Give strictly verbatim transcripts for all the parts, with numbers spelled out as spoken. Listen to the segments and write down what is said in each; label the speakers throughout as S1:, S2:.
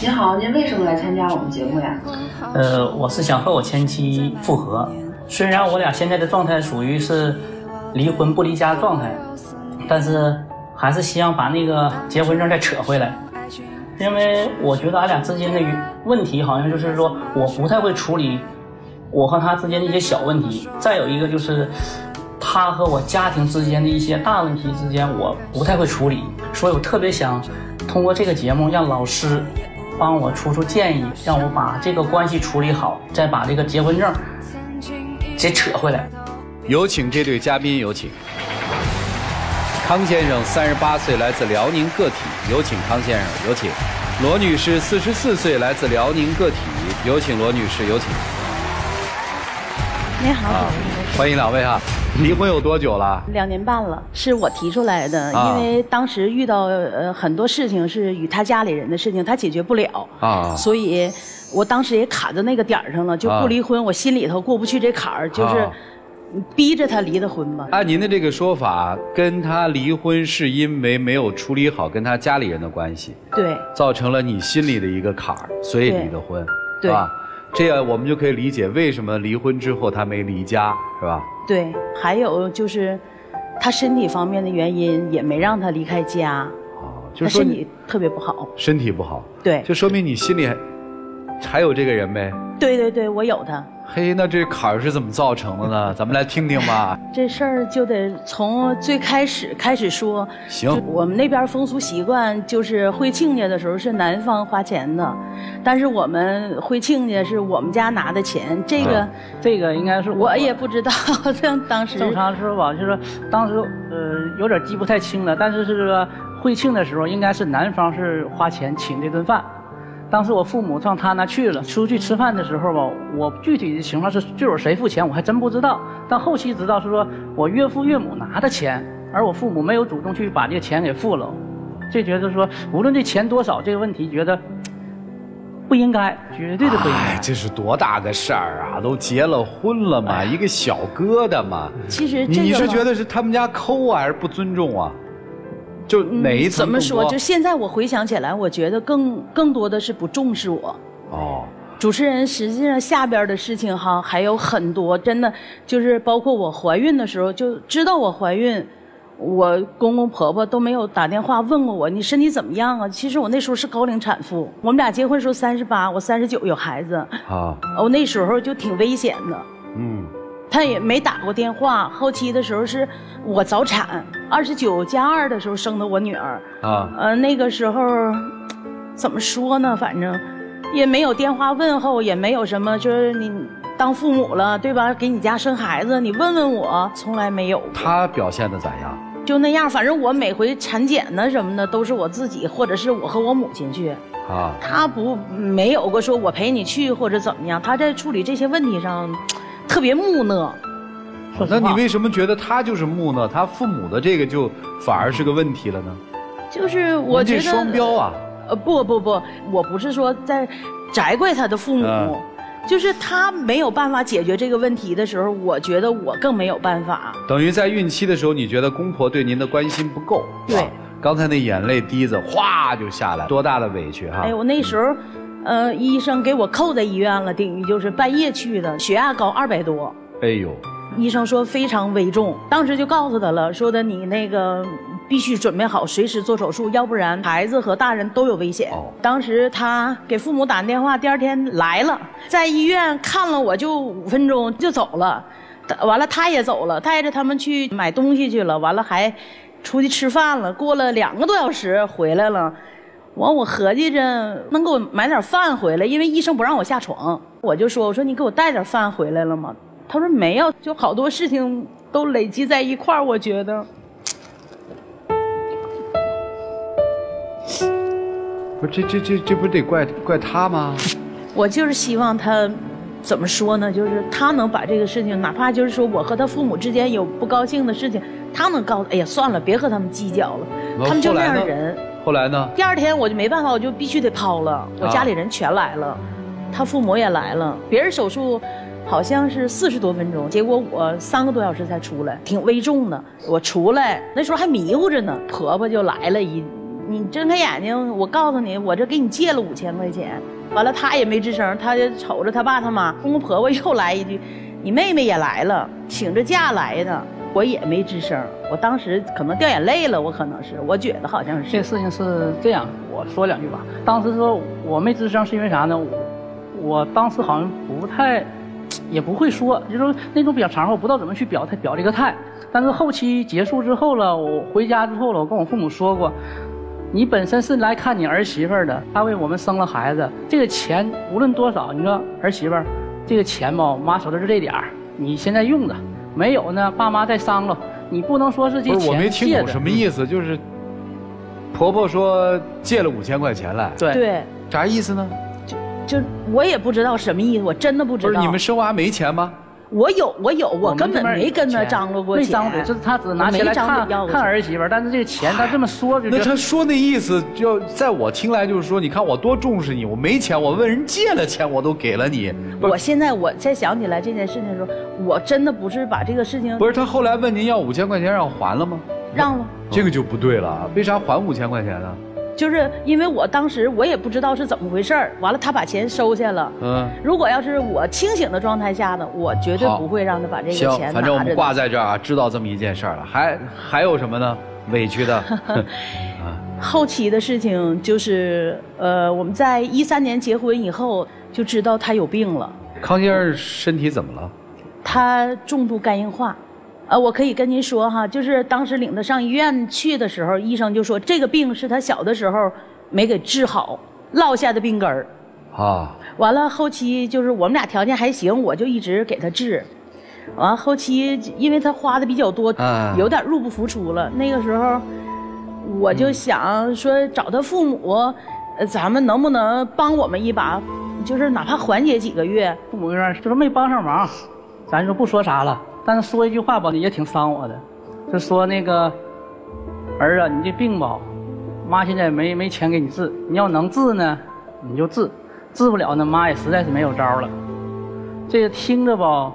S1: 您好，您为什么来参加我们节目呀？
S2: 呃，我是想和我前妻复合，虽然我俩现在的状态属于是离婚不离家的状态，但是还是希望把那个结婚证再扯回来，因为我觉得俺俩之间的问题好像就是说我不太会处理我和他之间的一些小问题，再有一个就是他和我家庭之间的一些大问题之间我不太会处理，所以我特别想通过这个节目让老师帮我出出建议，让我把这个关系处理好，再把这个结婚证给扯回来。
S3: 有请这对嘉宾，有请康先生，三十八岁，来自辽宁个体，有请康先生，有请罗女士，四十四岁，来自辽宁个体，有请罗女士，有请。
S4: 你好，啊、
S3: 欢迎两位哈。离婚有多久了？
S4: 两年半了，是我提出来的，
S3: 啊、
S4: 因为当时遇到呃很多事情是与他家里人的事情，他解决不了啊，所以我当时也卡在那个点儿上了，就不离婚，啊、我心里头过不去这坎儿，就是逼着他离的婚吧。
S3: 按您的这个说法，跟他离婚是因为没有处理好跟他家里人的关系，
S4: 对，
S3: 造成了你心里的一个坎儿，所以离的婚，
S4: 对
S3: 吧？这样我们就可以理解为什么离婚之后他没离家，是吧？
S4: 对，还有就是他身体方面的原因也没让他离开家，哦，就是说他身体特别不好，
S3: 身体不好，
S4: 对，
S3: 就说明你心里还还有这个人呗。
S4: 对对对，我有他。
S3: 嘿，那这坎儿是怎么造成的呢？咱们来听听吧。
S4: 这事儿就得从最开始开始说。
S3: 行，
S4: 我们那边风俗习惯就是会亲家的时候是男方花钱的，但是我们会亲家是我们家拿的钱。这个、
S2: 嗯、这个应该是
S4: 我, 我也不知道，当时
S2: 正常说吧，就是当时呃有点记不太清了，但是是说会庆的时候应该是男方是花钱请这顿饭。当时我父母上他那去了，出去吃饭的时候吧，我具体的情况是就是谁付钱我还真不知道，但后期知道是说我岳父岳母拿的钱，而我父母没有主动去把这个钱给付了，这觉得说无论这钱多少这个问题觉得不应该，绝对的不应该。
S3: 哎，这是多大个事儿啊，都结了婚了嘛，一个小疙瘩嘛。
S4: 其实这个
S3: 你是觉得是他们家抠啊还是不尊重啊？就哪一层、
S4: 嗯、怎么说？就现在我回想起来，我觉得更更多的是不重视我。哦，主持人，实际上下边的事情哈还有很多，真的就是包括我怀孕的时候就知道我怀孕，我公公婆婆都没有打电话问过我你身体怎么样啊？其实我那时候是高龄产妇，我们俩结婚时候三十八，我三十九有孩子啊，我那时候就挺危险的。嗯。他也没打过电话，后期的时候是我早产，二十九加二的时候生的我女儿啊，呃那个时候怎么说呢，反正也没有电话问候，也没有什么就是你当父母了对吧，给你家生孩子你问问我，从来没有。
S3: 他表现的咋样？
S4: 就那样，反正我每回产检呢什么的都是我自己或者是我和我母亲去啊，他不没有过说我陪你去或者怎么样，他在处理这些问题上特别木讷。
S3: 那你为什么觉得他就是木讷，他父母的这个就反而是个问题了呢？
S4: 就是我觉得
S3: 这双标啊。
S4: 呃不不不，我不是说在责怪他的父母、嗯、就是他没有办法解决这个问题的时候，我觉得我更没有办法。
S3: 等于在孕期的时候你觉得公婆对您的关心不够。
S4: 对，
S3: 刚才那眼泪滴子哗就下来，多大的委屈哈。
S4: 哎我那时候呃，医生给我扣在医院了，等于就是半夜去的，血压高二百多。
S3: 哎呦，
S4: 医生说非常危重，当时就告诉他了，说的你那个必须准备好，随时做手术，要不然孩子和大人都有危险。哦、当时他给父母打电话，第二天来了，在医院看了我就五分钟就走了，完了他也走了，带着他们去买东西去了，完了还出去吃饭了，过了两个多小时回来了。完我合计着能给我买点饭回来，因为医生不让我下床，我就说我说你给我带点饭回来了吗？他说没有，就好多事情都累积在一块儿，我觉得。
S3: 不是这这这这不得怪怪他吗？
S4: 我就是希望他怎么说呢？就是他能把这个事情，哪怕就是说我和他父母之间有不高兴的事情，他能告诉哎呀算了，别和他们计较了，他们就那样人。
S3: 后来呢？
S4: 第二天我就没办法，我就必须得抛了。我家里人全来了，啊、他父母也来了。别人手术好像是四十多分钟，结果我三个多小时才出来，挺危重的。我出来那时候还迷糊着呢，婆婆就来了一你睁开眼睛，我告诉你，我这给你借了五千块钱。完了，他也没吱声，他就瞅着他爸他妈。公公婆婆又来一句：“你妹妹也来了，请着假来的。”我也没吱声。我当时可能掉眼泪了，我可能是，我觉得好像是。
S2: 这事情是这样，我说两句吧。当时说我没吱声是因为啥呢？我我当时好像不太，也不会说，就是说那种表场合，我不知道怎么去表态表这个态。但是后期结束之后了，我回家之后了，我跟我父母说过。你本身是来看你儿媳妇的，她为我们生了孩子，这个钱无论多少，你说儿媳妇这个钱吧，妈手头就这点儿，你现在用着，没有呢，爸妈再商量，你不能说是这钱借的。
S3: 不是，我没听懂什么意思，就是婆婆说借了五千块钱来，
S2: 对
S4: 对，
S3: 啥意思呢？
S4: 就就我也不知道什么意思，我真的不知道。
S3: 不是你们生娃没钱吗？
S4: 我有，我有，我根本没跟他张罗过钱，
S2: 没张罗，就是他只拿钱来看看儿媳妇，但是这个钱他这么说就。
S3: 那他说那意思，就在我听来就是说，你看我多重视你，我没钱，我问人借了钱，我都给了你。
S4: 我现在我再想起来这件事情的时候，我真的不是把这个事情。
S3: 不是他后来问您要五千块钱，让还了吗？
S4: 让了。
S3: 这个就不对了，为啥还五千块钱呢？
S4: 就是因为我当时我也不知道是怎么回事儿，完了他把钱收下了。嗯，如果要是我清醒的状态下呢，我绝对不会让他把这个钱拿着。
S3: 行，反正我们挂在这儿啊，知道这么一件事儿了。还还有什么呢？委屈的。
S4: 后期的事情就是，呃，我们在一三年结婚以后就知道他有病了。
S3: 康先生身体怎么了？
S4: 他重度肝硬化。呃，我可以跟您说哈，就是当时领他上医院去的时候，医生就说这个病是他小的时候没给治好落下的病根儿。啊。完了后期就是我们俩条件还行，我就一直给他治。完后期因为他花的比较多，啊、有点入不敷出了。那个时候我就想说找他父母，呃，咱们能不能帮我们一把，就是哪怕缓解几个月。
S2: 父母那就是没帮上忙，咱就不说啥了。但是说一句话吧，也挺伤我的，就说那个儿啊，你这病吧，妈现在没没钱给你治，你要能治呢，你就治，治不了呢，妈也实在是没有招了。这个听着吧，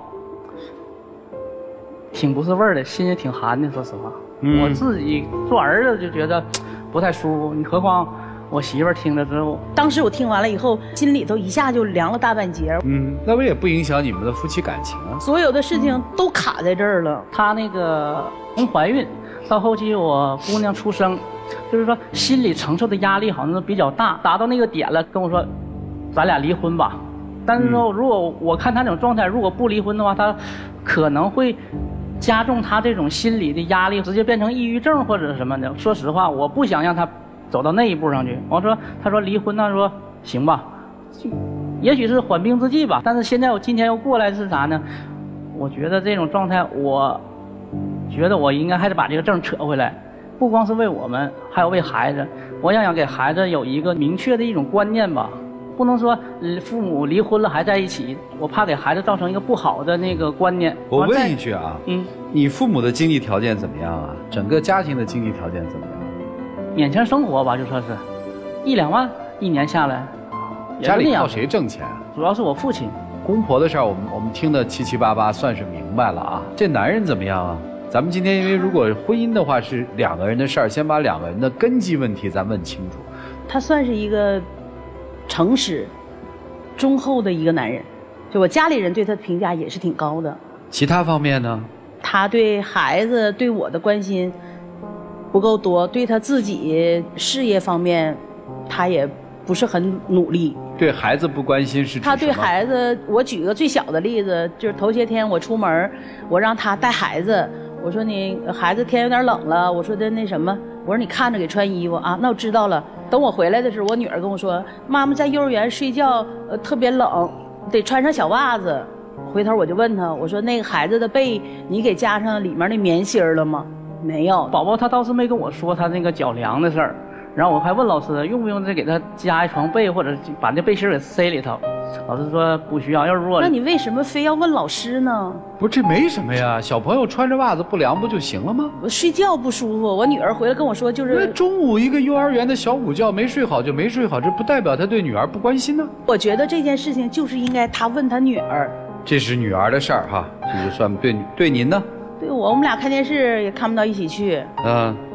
S2: 挺不是味儿的，心也挺寒的，说实话。嗯、我自己做儿子就觉得不太舒服，你何况我媳妇儿听了之后，
S4: 当时我听完了以后，心里头一下就凉了大半截。
S3: 嗯，那不也不影响你们的夫妻感情啊？
S4: 所有的事情都卡在这儿了。
S2: 她那个从怀孕到后期我姑娘出生，就是说心理承受的压力好像是比较大，达到那个点了，跟我说，咱俩离婚吧。但是说如果我看她这种状态，如果不离婚的话，她可能会加重她这种心理的压力，直接变成抑郁症或者什么的。说实话，我不想让她走到那一步上去。我说，他说离婚呢，说行吧，也许是缓兵之计吧。但是现在我今天又过来是啥呢？我觉得这种状态，我觉得我应该还得把这个证扯回来，不光是为我们，还有为孩子。我想想给孩子有一个明确的一种观念吧，不能说父母离婚了还在一起，我怕给孩子造成一个不好的那个观念。
S3: 我问一句啊，嗯，你父母的经济条件怎么样啊？整个家庭的经济条件怎么样？
S2: 勉强生活吧，就说是一两万一年下来。
S3: 家里靠谁挣钱？
S2: 主要是我父亲。
S3: 公婆的事儿，我们我们听得七七八八，算是明白了啊。这男人怎么样啊？咱们今天因为如果婚姻的话是两个人的事儿，先把两个人的根基问题咱问清楚。
S4: 他算是一个诚实、忠厚的一个男人，就我家里人对他的评价也是挺高的。
S3: 其他方面呢？
S4: 他对孩子、对我的关心不够多，对他自己事业方面，他也不是很努力。
S3: 对孩子不关心是指什么？
S4: 他对孩子，我举个最小的例子，就是头些天我出门，我让他带孩子，我说你孩子天有点冷了，我说的那什么，我说你看着给穿衣服啊。那我知道了。等我回来的时候，我女儿跟我说，妈妈在幼儿园睡觉，呃特别冷，得穿上小袜子。回头我就问他，我说那个孩子的被你给加上里面那棉芯了吗？没有。
S2: 宝宝他倒是没跟我说他那个脚凉的事儿，然后我还问老师用不用再给他加一床被，或者把那背心给塞里头。老师说不需要，要是如果
S4: 那你为什么非要问老师呢？
S3: 不是，这没什么呀，小朋友穿着袜子不凉不就行了吗？
S4: 我睡觉不舒服，我女儿回来跟我说，就是
S3: 那中午一个幼儿园的小午觉没睡好就没睡好，这不代表他对女儿不关心呢。
S4: 我觉得这件事情就是应该他问他女儿，
S3: 这是女儿的事儿哈，这就算对对您呢？
S4: 对我，我们俩看电视也看不到一起去。嗯。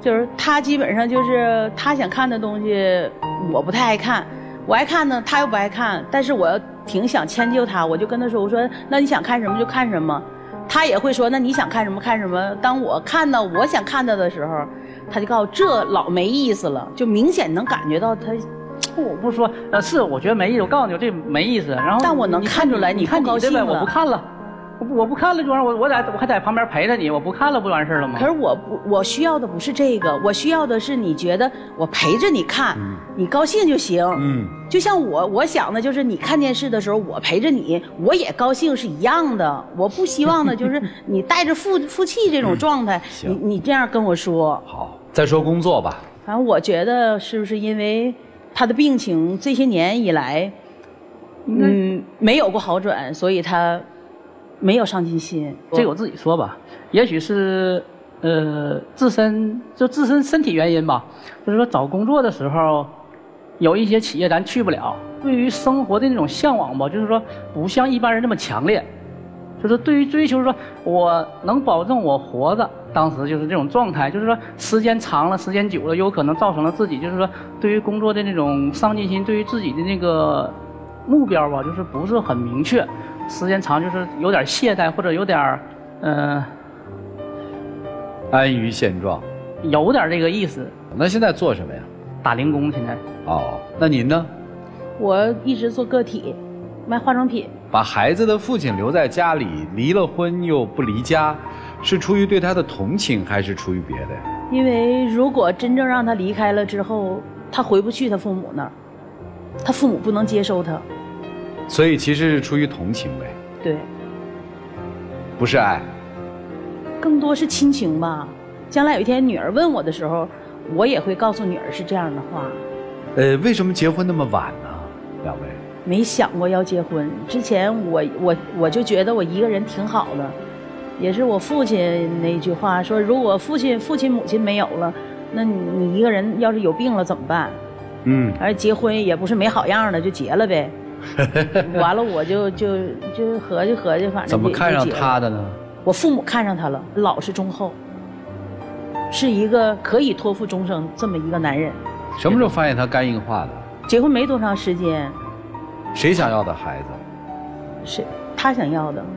S4: 就是他基本上就是他想看的东西，我不太爱看，我爱看呢，他又不爱看，但是我挺想迁就他，我就跟他说，我说那你想看什么就看什么，他也会说那你想看什么看什么。当我看到我想看到的时候，他就告诉我这老没意思了，就明显能感觉到他。
S2: 我不说，呃，是我觉得没意思，我告诉你这没意思，然后
S4: 但我能看出来
S2: 你看
S4: 不高兴了，
S2: 我不看了。我不我不看了就完，我我在我还在旁边陪着你，我不看了不完事了吗？
S4: 可是我不，我需要的不是这个，我需要的是你觉得我陪着你看，嗯、你高兴就行。嗯，就像我我想的就是你看电视的时候，我陪着你，我也高兴是一样的。我不希望的就是你带着负负气这种状态，嗯、你你这样跟我说。
S3: 好，再说工作吧。
S4: 反正我觉得是不是因为他的病情这些年以来，嗯，没有过好转，所以他。没有上进心，
S2: 这个我自己说吧，也许是呃自身就自身身体原因吧，就是说找工作的时候，有一些企业咱去不了，对于生活的那种向往吧，就是说不像一般人那么强烈，就是对于追求说我能保证我活着，当时就是这种状态，就是说时间长了，时间久了，有可能造成了自己就是说对于工作的那种上进心，对于自己的那个目标吧，就是不是很明确。时间长就是有点懈怠，或者有点呃
S3: 安于现状，
S2: 有点这个意思。
S3: 那现在做什么呀？
S2: 打零工现在。
S3: 哦，那您呢？
S4: 我一直做个体，卖化妆品。
S3: 把孩子的父亲留在家里，离了婚又不离家，是出于对他的同情，还是出于别的呀？
S4: 因为如果真正让他离开了之后，他回不去他父母那儿，他父母不能接受他。
S3: 所以其实是出于同情呗，
S4: 对，
S3: 不是爱，
S4: 更多是亲情吧。将来有一天女儿问我的时候，我也会告诉女儿是这样的话。
S3: 呃，为什么结婚那么晚呢？两位
S4: 没想过要结婚，之前我我我就觉得我一个人挺好的，也是我父亲那句话说，如果父亲父亲母亲没有了，那你你一个人要是有病了怎么办？嗯，而结婚也不是没好样的就结了呗。完了，我就就就合计合计，反正
S3: 怎么看上他的呢？
S4: 我父母看上他了，老实忠厚，是一个可以托付终生这么一个男人。
S3: 什么时候发现他肝硬化的？
S4: 结婚没多长时间。
S3: 谁想要的孩子？
S4: 是他想要的。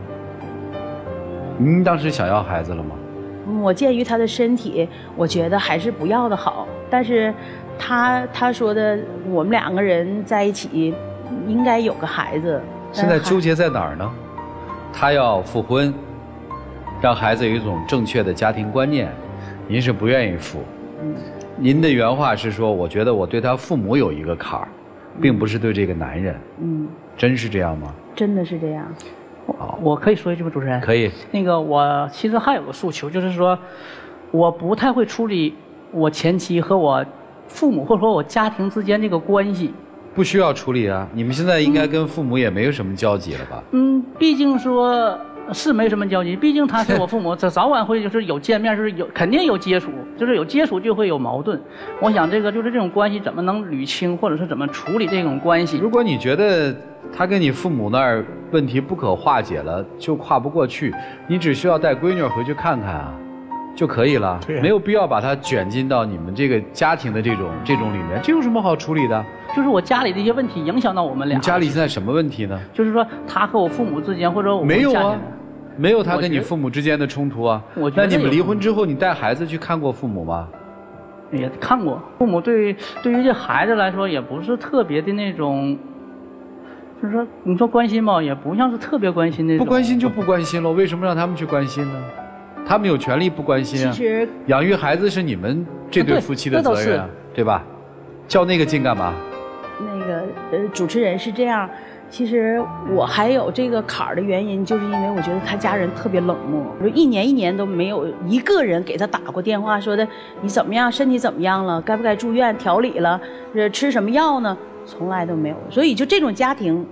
S3: 您当时想要孩子了吗？
S4: 我鉴于他的身体，我觉得还是不要的好。但是他他说的，我们两个人在一起。应该有个孩子。
S3: 现在纠结在哪儿呢？他要复婚，让孩子有一种正确的家庭观念，您是不愿意复。嗯，您的原话是说，我觉得我对他父母有一个坎儿，并不是对这个男人。嗯，真是这样吗？
S4: 真的是这样。
S2: 我我可以说一句吗，主持人？
S3: 可以。
S2: 那个我其实还有个诉求，就是说，我不太会处理我前妻和我父母或者说我家庭之间这个关系。
S3: 不需要处理啊！你们现在应该跟父母也没有什么交集了吧？
S2: 嗯，毕竟说是没什么交集，毕竟他是我父母，这早晚会就是有见面，就是有肯定有接触，就是有接触就会有矛盾。我想这个就是这种关系怎么能捋清，或者是怎么处理这种关系？
S3: 如果你觉得他跟你父母那儿问题不可化解了，就跨不过去，你只需要带闺女回去看看啊。就可以了，没有必要把它卷进到你们这个家庭的这种这种里面，这有什么好处理的？
S2: 就是我家里的一些问题影响到我们俩。
S3: 你家里现在什么问题呢？
S2: 就是说他和我父母之间，或者我们
S3: 没有啊，没有他跟你父母之间的冲突啊。
S2: 我觉得
S3: 那你们离婚之后，你带孩子去看过父母吗？
S2: 也看过，父母对对于这孩子来说也不是特别的那种，就是说你说关心吧，也不像是特别关心那种。
S3: 不关心就不关心了，为什么让他们去关心呢？他们有权利不关心啊！
S4: 其实
S3: 养育孩子是你们这对夫妻的责任啊，对吧？较那个劲干嘛？
S4: 那个呃，主持人是这样，其实我还有这个坎儿的原因，就是因为我觉得他家人特别冷漠，就一年一年都没有一个人给他打过电话，说的你怎么样，身体怎么样了，该不该住院调理了，呃，吃什么药呢？从来都没有。所以就这种家庭，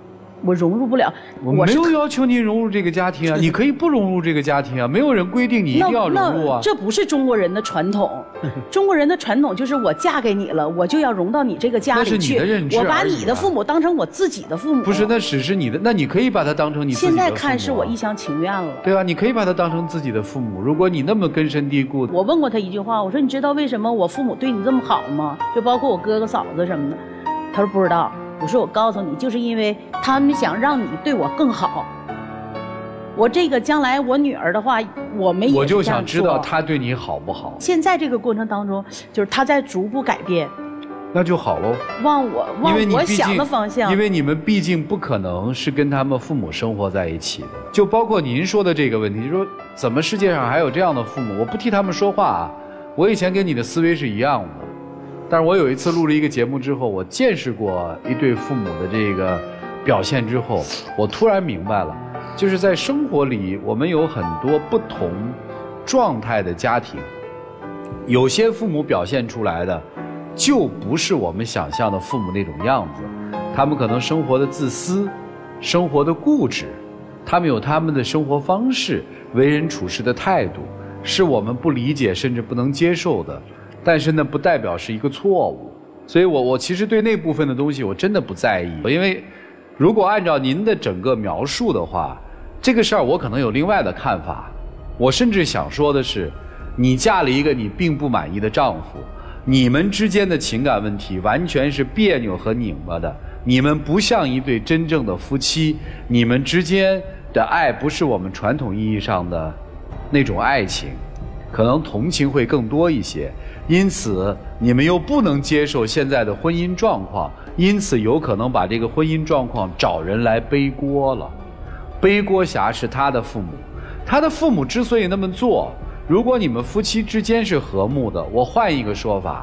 S4: 我融入不了。
S3: 我没有要求你融入这个家庭啊，你可以不融入这个家庭啊，没有人规定你一定要融入啊。
S4: 这不是中国人的传统，中国人的传统就是我嫁给你了，我就要融到你这个家里去。
S3: 那是你的认知，
S4: 我把你的父母当成我自己的父母。
S3: 不是，那只是你的，那你可以把它当成你自己的父母。
S4: 现在看是我一厢情愿了。
S3: 对啊，你可以把它当成自己的父母。如果你那么根深蒂固，
S4: 我问过他一句话，我说你知道为什么我父母对你这么好吗？就包括我哥哥嫂子什么的。他说不知道。我说我告诉你，就是因为他们想让你对我更好。我这个将来我女儿的话，我们也
S3: 我就想知道她对你好不好。
S4: 现在这个过程当中，就是她在逐步改变，
S3: 那就好喽。
S4: 往我往我想的方向，
S3: 因为你们毕竟不可能是跟他们父母生活在一起的，就包括您说的这个问题，就说怎么世界上还有这样的父母？我不替他们说话啊，我以前跟你的思维是一样的。但是我有一次录了一个节目之后，我见识过一对父母的这个表现之后，我突然明白了，就是在生活里我们有很多不同状态的家庭，有些父母表现出来的就不是我们想象的父母那种样子，他们可能生活的自私，生活的固执，他们有他们的生活方式，为人处事的态度，是我们不理解甚至不能接受的。但是呢，不代表是一个错误，所以我我其实对那部分的东西我真的不在意，因为如果按照您的整个描述的话，这个事儿我可能有另外的看法。我甚至想说的是，你嫁了一个你并不满意的丈夫，你们之间的情感问题完全是别扭和拧巴的，你们不像一对真正的夫妻，你们之间的爱不是我们传统意义上的那种爱情，可能同情会更多一些。因此你们又不能接受现在的婚姻状况，因此有可能把这个婚姻状况找人来背锅了。背锅侠是他的父母，他的父母之所以那么做，如果你们夫妻之间是和睦的，我换一个说法，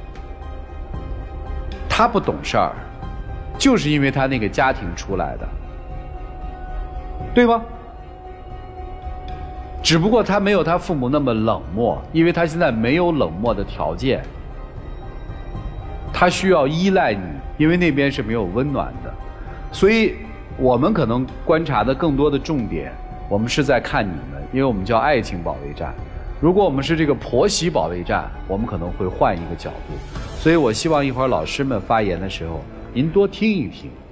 S3: 他不懂事儿，就是因为他那个家庭出来的，对吗？只不过他没有他父母那么冷漠，因为他现在没有冷漠的条件，他需要依赖你，因为那边是没有温暖的。所以我们可能观察的更多的重点，我们是在看你们，因为我们叫爱情保卫战。如果我们是这个婆媳保卫战，我们可能会换一个角度。所以我希望一会儿老师们发言的时候，您多听一听，